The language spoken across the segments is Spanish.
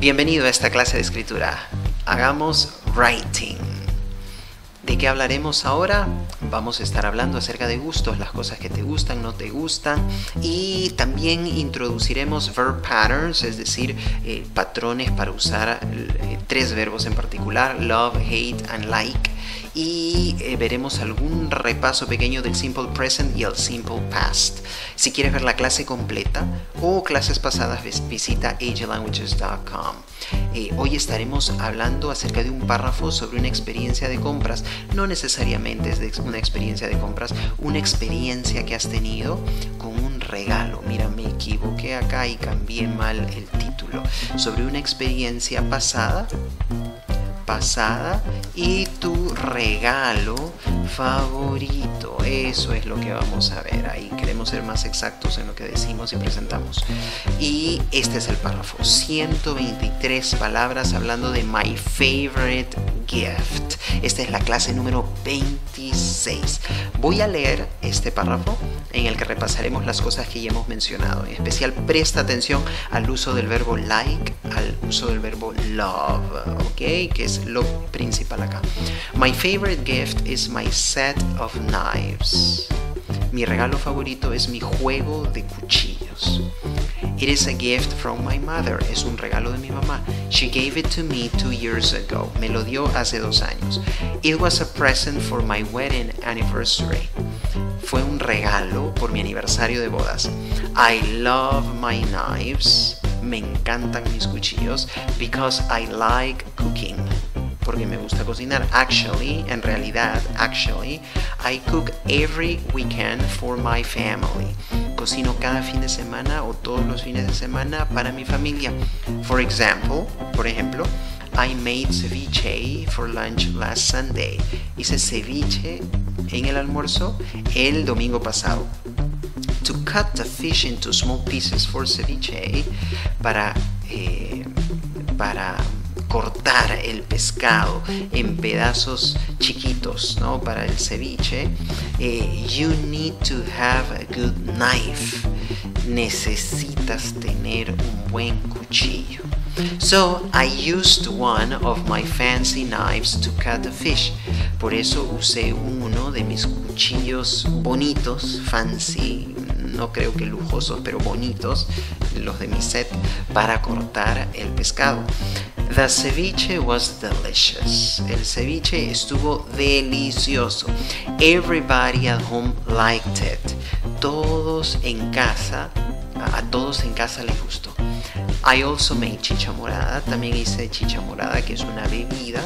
Bienvenido a esta clase de escritura. Hagamos writing. ¿De qué hablaremos ahora? Vamos a estar hablando acerca de gustos, las cosas que te gustan, no te gustan, y también introduciremos verb patterns, es decir, patrones para usar tres verbos en particular: love, hate and like, y veremos algún repaso pequeño del simple present y el simple past. Si quieres ver la clase completa o clases pasadas, visita aglanguages.com. Hoy estaremos hablando acerca de un párrafo sobre una experiencia de compras. No necesariamente es de una experiencia de compras, una experiencia que has tenido con un regalo. Mira, me equivoqué acá y cambié mal el título. Sobre una experiencia pasada y tu regalo favorito. Eso es lo que vamos a ver ahí. Queremos ser más exactos en lo que decimos y presentamos. Y este es el párrafo. 123 palabras hablando de my favorite gift. Esta es la clase número 26. Voy a leer este párrafo en el que repasaremos las cosas que ya hemos mencionado. En especial, presta atención al uso del verbo like, al uso del verbo love, ¿ok? Que es lo principal acá. My favorite gift is my set of knives. Mi regalo favorito es mi juego de cuchillos. It is a gift from my mother. Es un regalo de mi mamá. She gave it to me 2 years ago. Me lo dio hace 2 años. It was a present for my wedding anniversary. Fue un regalo por mi aniversario de bodas. I love my knives. Me encantan mis cuchillos because I like cooking. Porque me gusta cocinar. En realidad, I cook every weekend for my family. Cocino cada fin de semana o todos los fines de semana para mi familia. Por ejemplo, I made ceviche for lunch last Sunday. Hice ceviche en el almuerzo el domingo pasado. To cut the fish into small pieces for ceviche, para cortar el pescado en pedazos chiquitos, ¿no? Para el ceviche, you need to have a good knife. Necesitas tener un buen cuchillo. So I used one of my fancy knives to cut the fish. Por eso usé uno de mis cuchillos bonitos, fancy, no creo que lujosos, pero bonitos, los de mi set, para cortar el pescado. The ceviche was delicious. El ceviche estuvo delicioso. Everybody at home liked it. A todos en casa les gustó. I also made chicha morada. También hice chicha morada, que es una bebida.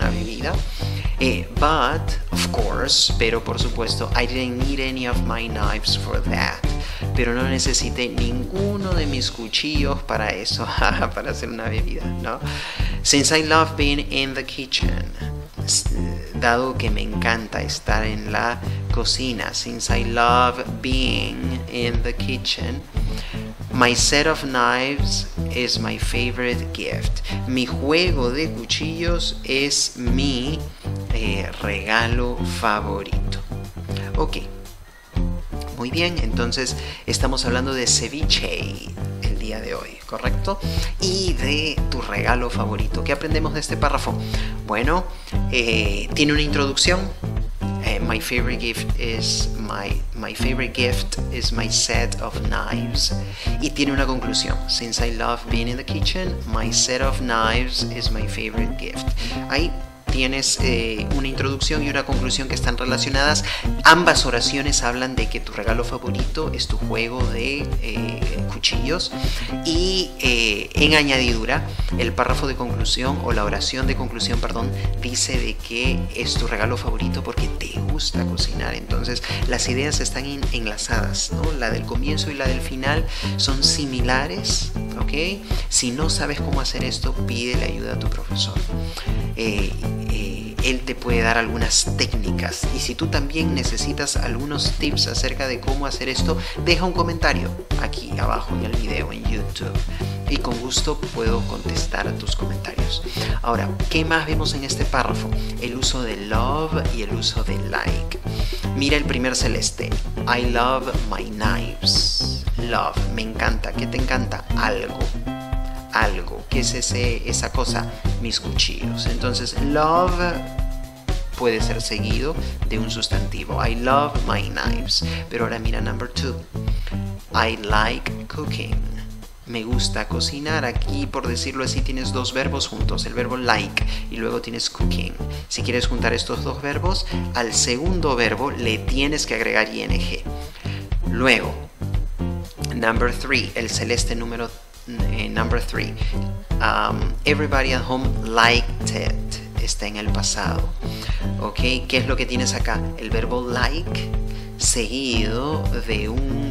But, of course, pero por supuesto, I didn't need any of my knives for that. Pero no necesité ninguno de mis cuchillos para eso, para hacer una bebida, ¿no? Since I love being in the kitchen, dado que me encanta estar en la cocina, since I love being in the kitchen, my set of knives is my favorite gift. Mi juego de cuchillos es mi regalo favorito. Ok. Muy bien, entonces estamos hablando de ceviche el día de hoy, ¿correcto? Y de tu regalo favorito. ¿Qué aprendemos de este párrafo? Bueno, tiene una introducción. My favorite gift is my set of knives. Y tiene una conclusión. Since I love being in the kitchen, my set of knives is my favorite gift. Ahí tienes una introducción y una conclusión que están relacionadas. Ambas oraciones hablan de que tu regalo favorito es tu juego de cuchillos. Y en añadidura, el párrafo de conclusión o la oración de conclusión, dice de que es tu regalo favorito porque te gusta cocinar. Entonces las ideas están enlazadas, ¿no? La del comienzo y la del final son similares, ¿ok? Si no sabes cómo hacer esto, pídele ayuda a tu profesor. Él te puede dar algunas técnicas, y si tú también necesitas algunos tips acerca de cómo hacer esto, deja un comentario aquí abajo en el video en YouTube y con gusto puedo contestar a tus comentarios. Ahora, ¿qué más vemos en este párrafo? El uso de love y el uso de like. Mira el primer celeste. I love my knives. Love, me encanta. ¿Qué te encanta? Algo. algo. ¿Qué es esa cosa? Mis cuchillos. Entonces, love puede ser seguido de un sustantivo. I love my knives. Pero ahora mira number 2. I like cooking. Me gusta cocinar. Aquí, por decirlo así, tienes dos verbos juntos, el verbo like y luego tienes cooking. Si quieres juntar estos dos verbos, al segundo verbo le tienes que agregar ing. Luego, number 3, el celeste número number 3. Everybody at home liked it. Está en el pasado. ¿Ok? ¿Qué es lo que tienes acá? El verbo like seguido de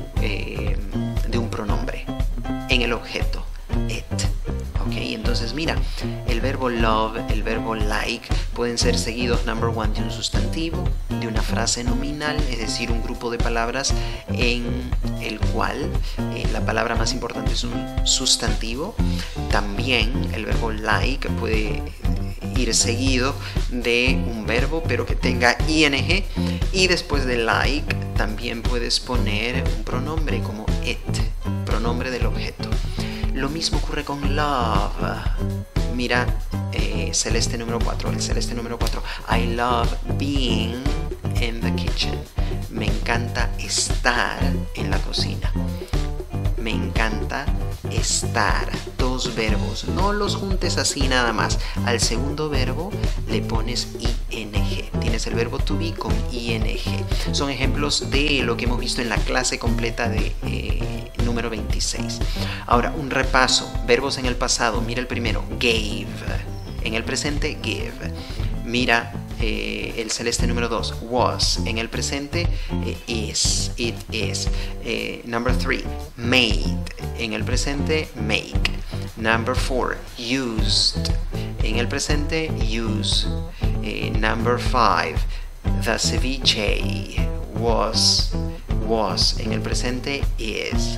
un pronombre en el objeto it. Ok, entonces mira, el verbo love, el verbo like pueden ser seguidos number 1 de un sustantivo, de una frase nominal, es decir, un grupo de palabras en el cual la palabra más importante es un sustantivo. También el verbo like puede ir seguido de un verbo pero que tenga ing, y después de like también puedes poner un pronombre como it, pronombre del objeto. Lo mismo ocurre con love. Mira, celeste número 4, el celeste número 4. I love being in the kitchen. Me encanta estar en la cocina. Me encanta estar. Dos verbos. No los juntes así nada más. Al segundo verbo le pones ing. Tienes el verbo to be con ing. Son ejemplos de lo que hemos visto en la clase completa de número 26. Ahora, un repaso. Verbos en el pasado. Mira el primero. Gave. En el presente, give. Mira el celeste número 2, was. En el presente, is. It is. Number 3, made. En el presente, make. Number 4, used. En el presente, use. Number 5, the ceviche was. En el presente, is.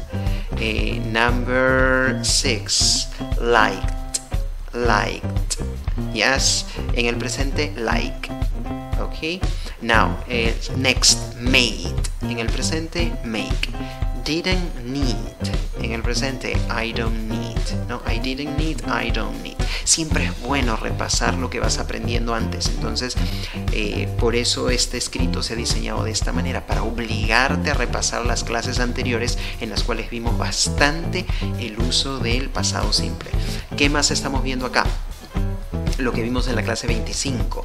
Number 6, liked. Yes, en el presente, like. Ok, now next, made. En el presente, make. Didn't need. En el presente, I don't need. No, I didn't need, I don't need. Siempre es bueno repasar lo que vas aprendiendo antes. Entonces, por eso este escrito se ha diseñado de esta manera, para obligarte a repasar las clases anteriores en las cuales vimos bastante el uso del pasado simple. ¿Qué más estamos viendo acá? Lo que vimos en la clase 25.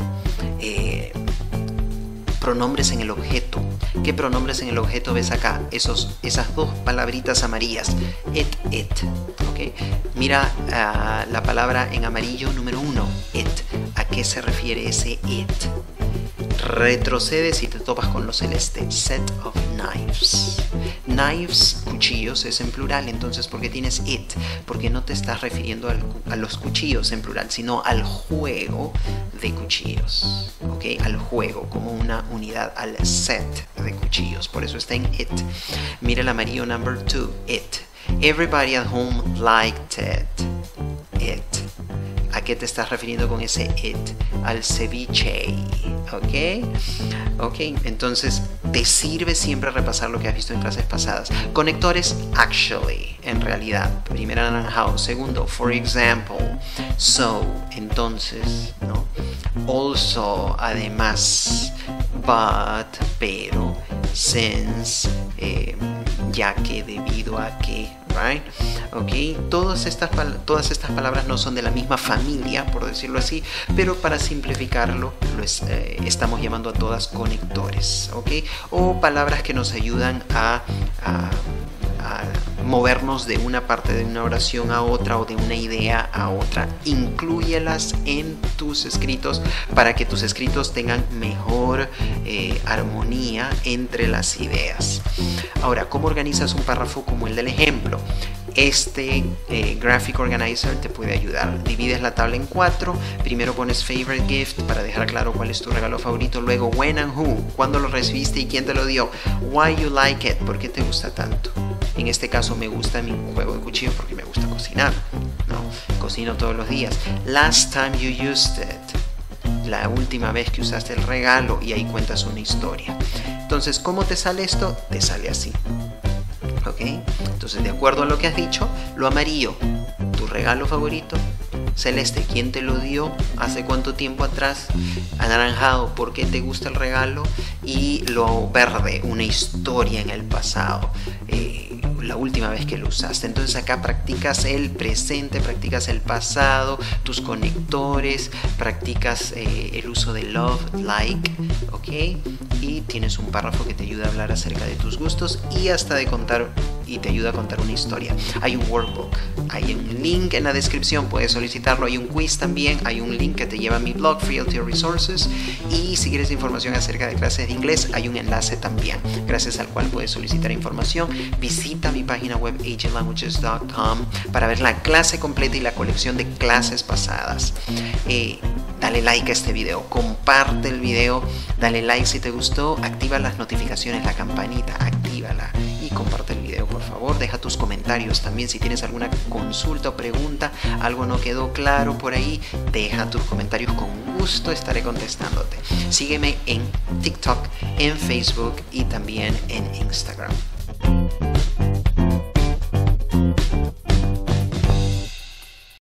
Pronombres en el objeto. ¿Qué pronombres en el objeto ves acá? Esas dos palabritas amarillas. It. ¿Okay? Mira la palabra en amarillo número 1. It. ¿A qué se refiere ese it? Retrocedes y te topas con lo celeste. Set of knives. Knives, cuchillos, es en plural. Entonces, ¿por qué tienes it? Porque no te estás refiriendo a los cuchillos en plural, sino al juego de cuchillos. ¿Ok? Al juego, como una unidad, al set de cuchillos. Por eso está en it. Mira el amarillo number 2. It. Everybody at home liked it. ¿A qué te estás refiriendo con ese it? Al ceviche. ¿Ok? Entonces, te sirve siempre repasar lo que has visto en clases pasadas. Conectores, actually, en realidad. Primera, how. Segundo, for example. So, entonces, ¿no? Also, además. But, pero. Since, ya que, debido a que. Right? Okay. Todas estas palabras no son de la misma familia, por decirlo así, pero para simplificarlo estamos llamando a todas conectores, ¿okay? O palabras que nos ayudan a movernos de una parte de una oración a otra o de una idea a otra. Inclúyelas en tus escritos para que tus escritos tengan mejor armonía entre las ideas. Ahora, ¿cómo organizas un párrafo como el del ejemplo? Este Graphic Organizer te puede ayudar. Divides la tabla en 4. Primero pones favorite gift para dejar claro cuál es tu regalo favorito. Luego when and who, cuándo lo recibiste y quién te lo dio. Why you like it, por qué te gusta tanto. En este caso me gusta mi juego de cuchillo porque me gusta cocinar. No, cocino todos los días. Last time you used it, la última vez que usaste el regalo, y ahí cuentas una historia. Entonces, ¿cómo te sale esto? Te sale así. ¿Ok? Entonces, de acuerdo a lo que has dicho, lo amarillo, tu regalo favorito? Celeste, ¿quién te lo dio? ¿Hace cuánto tiempo atrás? Anaranjado, ¿por qué te gusta el regalo? Y lo verde, una historia en el pasado, la última vez que lo usaste. Entonces acá practicas el presente, practicas el pasado, tus conectores, practicas el uso de love, like, ¿ok? Y tienes un párrafo que te ayuda a hablar acerca de tus gustos y hasta de contar, y te ayuda a contar una historia. Hay un workbook, hay un link en la descripción, puedes solicitarlo. Hay un quiz también, hay un link que te lleva a mi blog Fealty Resources, y si quieres información acerca de clases de inglés hay un enlace también, gracias al cual puedes solicitar información. Visita mi página web agentlanguages.com para ver la clase completa y la colección de clases pasadas. Dale like a este video, comparte el video, dale like si te gustó, activa las notificaciones, la campanita, actívala y comparte el video, por favor. Deja tus comentarios también si tienes alguna consulta o pregunta, algo no quedó claro por ahí, deja tus comentarios, con gusto estaré contestándote. Sígueme en TikTok, en Facebook y también en Instagram.